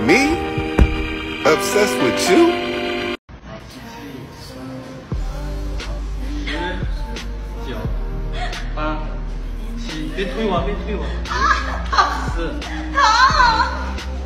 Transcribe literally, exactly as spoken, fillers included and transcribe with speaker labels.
Speaker 1: Me? Obsessed with you?
Speaker 2: 十、九、八、七，别推我，别推我。四、
Speaker 3: 疼！